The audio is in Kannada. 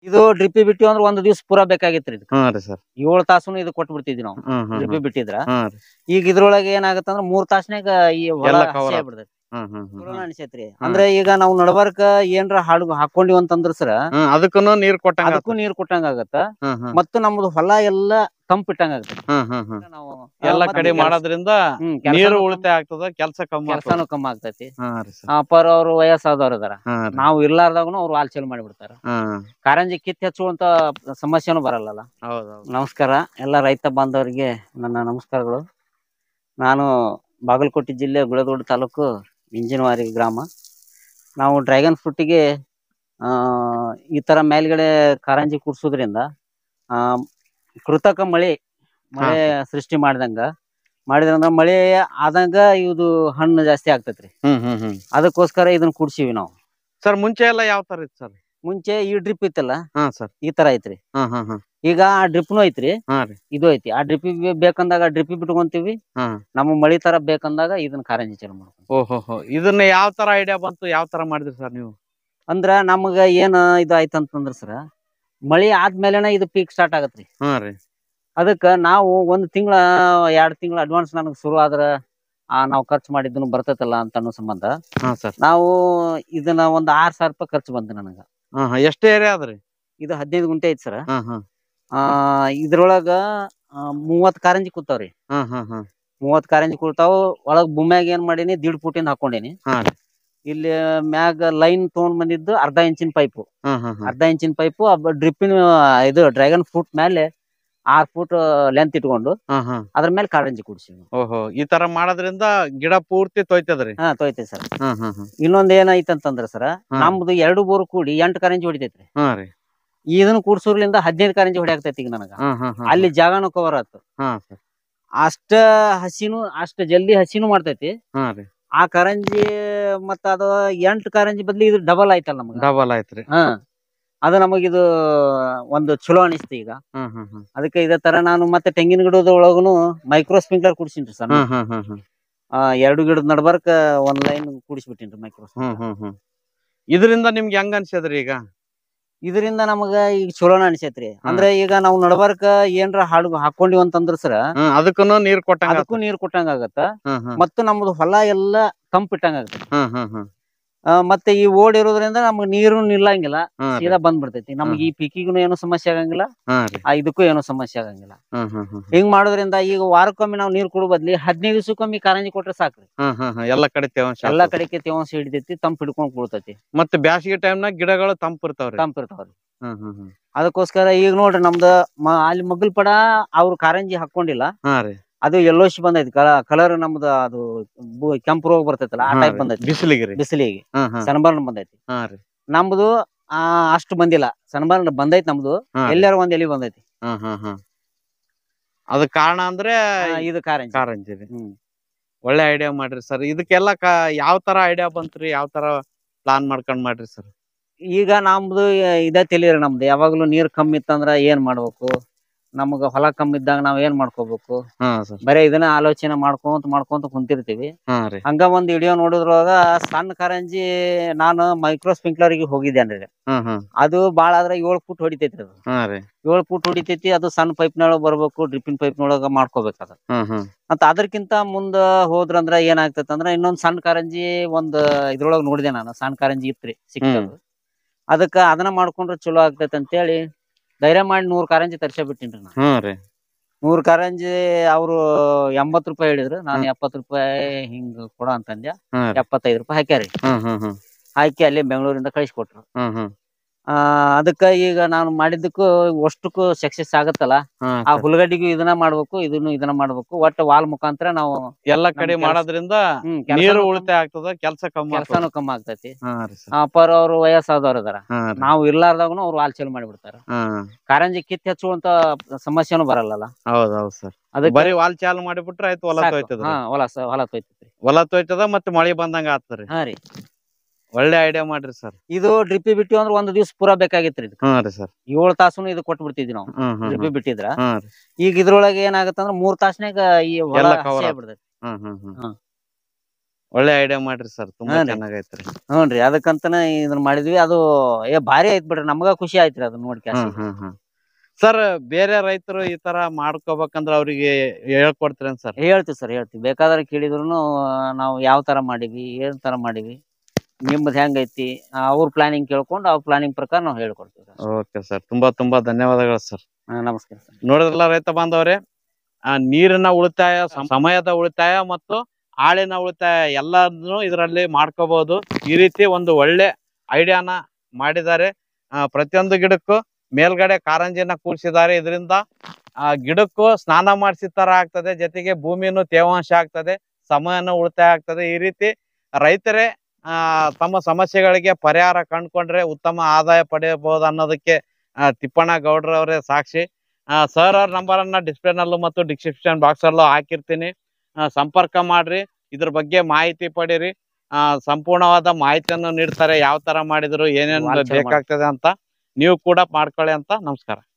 ಇದು ಡ್ರಿಪ್ಪಿ ಬಿಟ್ಟಿವಿ ಅಂದ್ರ ಒಂದ್ ದಿವ್ಸ ಪೂರಾ ಬೇಕಾಗಿತ್ರಿ ಇದಕ್ಕ. ಹಾ ರೀ ಸರ್. 7 ತಾಸುನು ಇದು ಕೊಟ್ಟು ಬಿಡ್ತಿದ್ವಿ ನಾವು ಡ್ರಿಪ್ಪಿ ಬಿಟ್ಟಿದ್ರ. ಈಗ ಇದ್ರೊಳಗೆ ಏನಾಗತ್ತಂದ್ರ 3 ತಾಸ್ನ್ಯಾಗ ಈ ಹೊಲ ಹಸಿ ಆಗ್ಬಿಡ್ತೈತಿ. ಚಲೋನ ಅನಿಸೈತ್ರಿ. ಅಂದ್ರೆ ಈಗ ನಾವು ನಡಬರ್ಕ ಏನ್ರ ಹಾಕೊಂಡಿವಿ ಅಂತಂದ್ರ ಸರ ಅದಕ್ಕೂ ನೀರ್ ಕೊಟ್ಟಂಗ ಆಗತ್ತ. ಮತ್ತು ನಮ್ದು ಹೊಲ ಎಲ್ಲಾ ತಂಪ್ ಇಟ್ಟಂಗ ಆಗತ್ತ. ನಾವು ಎಲ್ಲಾ ಕಡೆ ಮಾಡೋದ್ರಿಂದ ನೀರು ಉಳಿತಾಯ ಆಗ್ತದ, ಕೆಲ್ಸನೂ ಕಮ್ಮಿ ಆಗ್ತೈತಿ. ಅಪ್ಪಾರ ಅವ್ರು ವಯಸ್ಸಾದವ್ರ ಅದಾರ, ನಾವು ಇರ್ಲಾರ್ದಾಗನು ಅವ್ರು ಹಾಲ್ ಚೇಲ್ ಮಾಡಿಬಿಡ್ತಾರ. ಕಾರಂಜಿ ಕಿತ್ ಹಚ್ಚುವಂತ ಸಮಸ್ಯೆನೂ ಬರಲ್ಲ. ನಮಸ್ಕಾರ ಎಲ್ಲ ರೈತ ಬಾಂಧವರಿಗೆ ನನ್ನ ನಮಸ್ಕಾರಗಳು. ನಾನು ಬಾಗಲಕೋಟೆ ಜಿಲ್ಲೆ ಗುಳೇದೊಡ್ಡ ತಾಲೂಕು ಇಂಜಿನವಾರಿ ಗ್ರಾಮ. ನಾವು ಡ್ರ್ಯಾಗನ್ ಫ್ರೂಟಿಗೆ ಈ ತರ ಮೇಲ್ಗಡೆ ಕಾರಂಜಿ ಕೂರ್ಸೋದ್ರಿಂದ ಕೃತಕ ಮಳೆ ಸೃಷ್ಟಿ ಮಾಡಿದ್ರಂದ್ರ ಮಳೆ ಆದಂಗ ಇದು ಹಣ್ಣು ಜಾಸ್ತಿ ಆಗ್ತೈತ್ರಿ. ಅದಕ್ಕೋಸ್ಕರ ಇದನ್ನ ಕೂಡ್ಸಿವಿ ನಾವು. ಸರ್ ಮುಂಚೆ ಎಲ್ಲ ಯಾವ ತರ ಇತ್ತು ಸರ್? ಮುಂಚೆ ಈ ಡ್ರಿಪ್ ಇತ್ತಲ್ಲ ಈ ತರ ಐತ್ರಿ. ಈಗ ಆ ಡ್ರಿಪ್ನು ಐತ್ರಿ, ಇದು ಐತಿ. ಆ ಡ್ರಿಪ್ಪಿಗೆ ಬೇಕಂದಾಗ ಡ್ರಿಪ್ಪಿ ಬಿಟ್ಕೊಂತೀವಿ, ನಮ್ಮ ಮಳಿ ತರ ಬೇಕಂದಾಗ ಇದನ್ನ ಕಾರಂಜಿ ಚಾಲು ಮಾಡ್ತೀವಿ. ಓಹೋ, ಇದನ್ನ ಯಾವ ತರ ಐಡಿಯಾ ಬಂತು, ಯಾವ ತರ ಮಾಡಿದ್ರಿ ಸರ್ ನೀವು? ಅಂದ್ರ ನಮಗ ಏನ್ ಇದು ಆಯ್ತಂತಂದ್ರ ಸರ್, ಮಳಿ ಆದ್ಮೇಲೆನ ಇದು ಪೀಕ್ ಸ್ಟಾರ್ಟ್ ಆಗತ್ರಿ. ಅದಕ್ಕ ನಾವು 1 ತಿಂಗಳ 2 ತಿಂಗಳ ಅಡ್ವಾನ್ಸ್ ನನಗ್ ಶುರು ಆದ್ರ ನಾವು ಖರ್ಚು ಮಾಡಿದ್ದನ್ನು ಬರ್ತೈತಲ್ಲ ಅಂತ ಅನ್ನೋ ಸಂಬಂಧ ನಾವು ಇದನ್ನ ಒಂದ್ 6,000 ರೂಪಾಯಿ ಖರ್ಚು ಬಂತು ನನಗ. ಎಷ್ಟು ಏರಿಯಾ ಅದ್ರಿ? ಇದು 15 ಗುಂಟೆ ಐತಿ ಸರ್. ಇದ್ರೊಳಗ 30 ಕಾರಂಜಿ ಕೂತಾವ್ರಿ. 30 ಕಾರಂಜಿ ಕೂತಾವ. ಒಳಗ್ ಭೂಮ್ಯಾಗ ಏನ್ ಮಾಡೀನಿ, 1.5 ಫೂಟಿಂದ ಹಾಕೊಂಡೇನಿ. ಇಲ್ಲಿ ಮ್ಯಾಗ ಲೈನ್ ತಗೊಂಡ್ ಬಂದಿದ್ದು 1/2 ಇಂಚಿನ ಪೈಪು. 1/2 ಇಂಚಿನ ಪೈಪು ಡ್ರಿಪ್ಪಿನ ಇದು ಡ್ರ್ಯಾಗನ್ ಫ್ರೂಟ್ ಮೇಲೆ 6 ಫೂಟ್ ಲೆಂತ್ ಇಟ್ಕೊಂಡು ಅದ್ರ ಮೇಲೆ ಕಾರಂಜಿ ಕೂಡ್ಸಿವಿ. ಓಹೋ, ಈ ತರ ಮಾಡೋದ್ರಿಂದ ಗಿಡ ಪೂರ್ತಿ ತೊಯ್ತದ್ರಿ? ತೊಯ್ತೈತಿ ಸರ್. ಇನ್ನೊಂದ್ ಏನೈತಂತಂದ್ರ ಸರ್, ನಮ್ದು 2 ಬೋರ್ ಕೂಡಿ 8 ಕಾರಂಜಿ ಹೊಡಿತೈತ್ರಿ. ಇದನ್ನ ಕೂಡ್ಸೋರ್ಲಿಂದ 15 ಕಾರಂಜಿ ಹೊಡಿಯಾಕ್ತೈತಿ ಈಗ ನನಗ. ಅಲ್ಲಿ ಜಾಗನೂ ಕವರ್ ಆತು. ಅಷ್ಟ ಜಲ್ದಿ ಹಸಿನೂ ಮಾಡ್ತೈತಿ ಆ ಕಾರಂಜಿ. ಮತ್ತ ಅದು 8 ಕಾರಂಜಿ ಬದ್ಲಿ ಇದು ಡಬಲ್ ಆಯ್ತಲ್ಲ ನಮ್ಗ. ಡಬಲ್ ಆಯ್ತ್ರಿ. ಅದು ನಮಗಿದು ಒಂದು ಚಲೋ ಅನಿಸ್ತು ಈಗ. ಅದಕ್ಕೆ ಇದೇ ತರ ನಾನು ಮತ್ತೆ ತೆಂಗಿನ ಗಿಡದ ಒಳಗುನು ಮೈಕ್ರೋ ಸ್ಪ್ರಿಂಕ್ಲರ್ ಕೂಡ್ಸಿನ್ರಿ ಸರ್. 2 ಗಿಡದ ನಡ್ಬರ್ಕ 1 ಲೈನ್ ಕೂಡಿಸ್ಬಿಟ್ಟಿನ್ರಿ ಮೈಕ್ರೋ. ಇದರಿಂದ ನಿಮ್ಗೆ ಹೆಂಗ ಅನ್ಸದ್ರಿ ಈಗ? ಇದರಿಂದ ನಮಗ ಈಗ ಚಲೋನ ಅನಿಸೈತ್ರಿ. ಅಂದ್ರೆ ಈಗ ನಾವು ನಡ್ಬರ್ಕ ಏನ್ರ ಹಾಕೊಂಡಿವಿ ಅಂತಂದ್ರ ಸರ್ ಅದಕ್ಕೂ ನೀರ್ ಕೊಟ್ಟಂಗ ಆಗತ್ತ. ಮತ್ತು ನಮ್ದು ಹೊಲ ಎಲ್ಲಾ ತಂಪ್ ಇಟ್ಟಂಗ ಆಗತ್ತ. ಮತ್ತೆ ಈ ಓಡ್ ಇರೋದ್ರಿಂದ ನಮ್ಗೆ ನೀರು ನಿಲ್ಲಂಗಿಲ್ಲ, ಸೀದಾ ಬಂದ್ಬಿಡ್ತೈತಿ. ನಮ್ಗೆ ಈ ಪೀಕಿಗೂ ಏನು ಸಮಸ್ಯೆ ಆಗಂಗಿಲ್ಲ, ಇದಕ್ಕೂ ಏನು ಸಮಸ್ಯೆ ಆಗಂಗಿಲ್ಲ. ಹಿಂಗ್ ಮಾಡೋದ್ರಿಂದ ಈಗ ವಾರಕ್ಕೊಮ್ಮೆ ನಾವು ನೀರ್ ಕೊಡೋ ಬದ್ಲಿ 15 ದಿವಸಕ್ಕೊಮ್ಮೆ ಕಾರಂಜಿ ಕೊಟ್ರೆ ಸಾಕ್ರಿ. ಎಲ್ಲಾ ಕಡೆಗೆ ತೇವಾಂಶ ಹಿಡಿತೈತಿ, ತಂಪ್ ಹಿಡ್ಕೊಂಡ್ ಕೂಡ್ತೈತಿ. ಮತ್ತೆ ಬ್ಯಾಸಿಗೆ ಟೈಮ್ನಾಗ ಗಿಡಗಳು ತಂಪ್ ಇರ್ತಾವ್ರಿ. ಅದಕ್ಕೋಸ್ಕರ ಈಗ ನೋಡ್ರಿ ನಮ್ದು ಅಲ್ಲಿ ಮಗ್ಗಲ್ ಪಡ ಅವ್ರು ಕಾರಂಜಿ ಹಾಕೊಂಡಿಲ್ಲ. ಅದು ಯೆಲ್ಲೋಶ್ ಬಂದೈತಿ ಕಲರ್. ನಮ್ದು ಅದು ಕೆಂಪು ರೋಗ ಬರ್ತೈತಲ್ಲ ಆ ಟೈಪ್ ಬಂದೈತಿ. ಬಿಸಿಲಿಗೆ ಸನ್ಬರ್ನ್ ಬಂದೈತಿ. ನಮ್ದು ಅಷ್ಟು ಬಂದಿಲ್ಲ. ಸನ್ಬರ್ನ್ ಬಂದೈತಿ ನಮ್ದು, ಎಲ್ಲಾರ ಒಂದ್ ಎಲಿ ಬಂದೈತಿ. ಅದ ಕಾರಣ ಅಂದ್ರೆ ಇದು ಕಾರಂಜಿ. ಒಳ್ಳೆ ಐಡಿಯಾ ಮಾಡ್ರಿ ಸರ್. ಇದಕ್ಕೆಲ್ಲ ಯಾವ ತರ ಐಡಿಯಾ ಬಂತ್ರಿ? ಯಾವ ತರ ಪ್ಲಾನ್ ಮಾಡ್ಕೊಂಡ್ ಮಾಡ್ರಿ ಸರ್? ಈಗ ನಮ್ದು ಇದ ತಿಳಿರಿ, ನಮ್ದು ಯಾವಾಗ್ಲೂ ನೀರ್ ಕಮ್ಮಿ ಇತ್ತಂದ್ರ ಏನ್ ಮಾಡ್ಬೇಕು, ನಮಗ ಹೊಲ ಕಮ್ಮಿ ಇದ್ದಾಗ ನಾವ್ ಏನ್ ಮಾಡ್ಕೋಬೇಕು, ಬರೇ ಇದನ್ನ ಆಲೋಚನೆ ಮಾಡ್ಕೊಂತ ಕುಂತಿರ್ತೀವಿ. ಹಂಗ ಒಂದ್ ವಿಡಿಯೋ ನೋಡಿದ್ರೊಳಗ ಸಣ್ಣ ಕಾರಂಜಿ ನಾನು ಮೈಕ್ರೋ ಸ್ಪ್ರಿಂಕ್ಲರ್ ಗೆ ಹೋಗಿದ್ದೇನ್ರಿ. ಅದು ಬಾಳ ಆದ್ರ 7 ಫೂಟ್ ಹೊಡಿತೈತ್ರಿ. ಅದು 7 ಫೂಟ್ ಹೊಡಿತೈತಿ. ಅದು ಸಣ್ಣ ಪೈಪ್ ನೊಳಗ ಬರ್ಬೇಕು, ಡ್ರಿಪ್ಪಿನ ಪೈಪ್ ನೊಳಗ ಮಾಡ್ಕೋಬೇಕದ. ಮತ್ತ ಅದಕ್ಕಿಂತ ಮುಂದ ಹೋದ್ರಂದ್ರ ಏನಾಗ್ತೈತಿ ಅಂದ್ರ ಇನ್ನೊಂದ್ ಸಣ್ಣ ಕಾರಂಜಿ ಒಂದ್ ಇದ್ರೊಳಗ ನೋಡಿದೆ ನಾನು. ಸಣ್ಣ ಕಾರಂಜಿ ಇತ್ರಿ ಸಿಕ್ತದು. ಅದಕ್ಕ ಅದನ್ನ ಮಾಡ್ಕೊಂಡ್ರೆ ಚಲೋ ಆಗ್ತೈತಿ ಅಂತೇಳಿ ಧೈರ್ಯ ಮಾಡಿ 100 ಕಾರಂಜಿ ತರ್ಸೇ ಬಿಟ್ಟಿನ್ರಿ ನಾನು. 100 ಕಾರಂಜಿ ಅವ್ರು 80 ರೂಪಾಯಿ ಹೇಳಿದ್ರು. ನಾನು 70 ರೂಪಾಯಿ ಹಿಂಗ್ ಕೊಡ ಅಂತಂದೆ. 75 ರೂಪಾಯಿ ಹಾಕ್ಯಾರಿ. ಹಾಕಿ ಅಲ್ಲಿ ಬೆಂಗಳೂರಿಂದ ಕಳಿಸ್ಕೊಟ್ರು. ಅದಕ್ಕ ಈಗ ನಾನು ಮಾಡಿದ್ದಕ್ಕೂ ಅಷ್ಟಕ್ಕೂ ಸಕ್ಸಸ್ ಆಗತ್ತಲ್ಲ. ಆ ಹುಲ್ಗಡ್ಡಿಗೂ ಇದನ್ನ ಮಾಡ್ಬೇಕು, ಇದನ್ನ ಮಾಡ್ಬೇಕು. ಒಟ್ಟ ವಾಲ್ ಮುಖಾಂತರ ನಾವು ಎಲ್ಲಾ ಕಡೆ ಮಾಡೋದ್ರಿಂದ ನೀರು ಉಳಿತಾಯ ಆಗ್ತದ, ಕೆಲ್ಸನೂ ಕಮ್ಮಿ ಆಗ್ತೈತಿ. ಅಪ್ಪಾರ ಅವ್ರು ವಯಸ್ಸಾದವ್ರ ಅದಾರ, ನಾವು ಇರ್ಲಾರ್ದಾಗನು ಅವ್ರು ಹಾಲ್ ಚೇಲ್ ಮಾಡಿಬಿಡ್ತಾರ. ಕಾರಂಜಿ ಕಿತ್ ಹಚ್ಚುವಂತ ಸಮಸ್ಯೆನೂ ಬರಲ್ಲ. ಬರೀ ವಾಲ್ ಚಾಲು ಮಾಡಿಬಿಟ್ರೆ ಆಯ್ತು, ಹೊಲ ತೊಯ್ತದ್ರಿ. ಹೊಲ ತೊಯ್ತದ ಮತ್ತೆ ಮಳಿ ಬಂದಂಗ ಆಗ್ತದ್ರಿ. ಒಳ್ಳೆ ಐಡಿಯಾ ಮಾಡ್ರಿ ಸರ್. ಇದು ಡ್ರಿಪ್ಪಿ ಬಿಟ್ಟಿವಿ ಅಂದ್ರ ಒಂದ್ ದಿವ್ಸ ಪೂರಾ ಬೇಕಾಗಿತ್ರಿ. 7 ತಾಸುನು ಇದು ಕೊಟ್ಟು ಬಿಡ್ತಿದ್ವಿ ನಾವು ಡ್ರಿಪ್ಪಿ ಬಿಟ್ಟಿದ್ರ. ಈಗ ಇದ್ರೊಳಗೆ ಏನಾಗತ್ತಂದ್ರ 3 ತಾಸ್ನ್ಯಾಗ ಈ ಹೊಲ ಹಸಿ ಆಗ್ಬಿಡ್ತೈತಿ. ಒಳ್ಳೆ ಐಡಿಯಾ ಮಾಡ್ರಿ ಸರ್, ತುಂಬಾ ಹಾ ರೀ. ಚೆನ್ನಾಗೈತ್ರಿ. ಹ್ಞೂನ್ರಿ ಅದಕ್ಕಂತನ ಇದನ್ನ ಮಾಡಿದ್ವಿ. ಅದು ಭಾರಿ ಐತ್ ಬಿಡ್ರಿ, ನಮ್ಗ ಖುಷಿ ಆಯ್ತ್ರಿ ಅದನ್ನ ನೋಡಿ ಕ್ಯಾಸಿ. ಸರ್ ಬೇರೆ ರೈತರು ಈ ತರ ಮಾಡ್ಕೋಬೇಕಂದ್ರ ಅವ್ರಿಗೆ ಹೇಳ್ಕೊಡ್ತೀರೇನ್ ಸರ್? ಹೇಳ್ತೀವಿ ಸರ್, ಹೇಳ್ತೀವಿ. ಬೇಕಾದ್ರೆ ಕೇಳಿದ್ರು ನಾವು ಯಾವ ತರ ಮಾಡಿವಿ, ಏನ್ ತರ ಮಾಡಿವಿ, ನಿಮ್ದು ಹೆಂಗೈತಿ, ಅವ್ರ ಪ್ಲಾನಿಂಗ್ ಕೇಳ್ಕೊಂಡು ಅವ್ರ ಪ್ಲಾನಿಂಗ್ ಪ್ರಕಾರ ನಾವು ಹೇಳ್ಕೊಡ್ತೀವಿ. ಓಕೆ ಸರ್, ತುಂಬಾ ತುಂಬಾ ಧನ್ಯವಾದಗಳು ಸರ್. ನಮಸ್ಕಾರ ಸರ್. ನೋಡಿದ್ರಲ್ಲ ರೈತ ಬಾಂಧವರೇ, ನೀರಿನ ಉಳಿತಾಯ, ಸಮಯದ ಉಳಿತಾಯ ಮತ್ತು ಆಳಿನ ಉಳಿತಾಯ ಎಲ್ಲಾನು ಇದರಲ್ಲಿ ಮಾಡ್ಕೋಬಹುದು. ಈ ರೀತಿ ಒಂದು ಒಳ್ಳೆ ಐಡಿಯಾನ ಮಾಡಿದ್ದಾರೆ. ಪ್ರತಿಯೊಂದು ಗಿಡಕ್ಕೂ ಮೇಲ್ಗಡೆ ಕಾರಂಜಿನ ಕೂರಿಸಿದ್ದಾರೆ. ಇದರಿಂದ ಗಿಡಕ್ಕೂ ಸ್ನಾನ ಮಾಡಿಸಿದ ತರ ಆಗ್ತದೆ, ಜೊತೆಗೆ ಭೂಮಿನೂ ತೇವಾಂಶ ಆಗ್ತದೆ, ಸಮಯನೂ ಉಳಿತಾಯ ಆಗ್ತದೆ. ಈ ರೀತಿ ರೈತರೇ ತಮ್ಮ ಸಮಸ್ಯೆಗಳಿಗೆ ಪರಿಹಾರ ಕಂಡುಕೊಂಡ್ರೆ ಉತ್ತಮ ಆದಾಯ ಪಡೆಯಬಹುದು ಅನ್ನೋದಕ್ಕೆ ತಿಪ್ಪಣ್ಣ ಗೌಡ್ರವರೇ ಸಾಕ್ಷಿ. ಸರ್ ಅವ್ರ ನಂಬರ್ ಅನ್ನ ಡಿಸ್ಪ್ಲೇ ನಲ್ಲೂ ಮತ್ತು ಡಿಸ್ಕ್ರಿಪ್ಷನ್ ಬಾಕ್ಸ್ ಅಲ್ಲೂ ಹಾಕಿರ್ತೀನಿ. ಸಂಪರ್ಕ ಮಾಡ್ರಿ, ಇದ್ರ ಬಗ್ಗೆ ಮಾಹಿತಿ ಪಡೀರಿ. ಸಂಪೂರ್ಣವಾದ ಮಾಹಿತಿಯನ್ನು ನೀಡ್ತಾರೆ, ಯಾವ ತರ ಮಾಡಿದ್ರು, ಏನೇನು ಬೇಕಾಗ್ತದೆ ಅಂತ. ನೀವು ಕೂಡ ಮಾಡ್ಕೊಳ್ಳಿ ಅಂತ. ನಮಸ್ಕಾರ.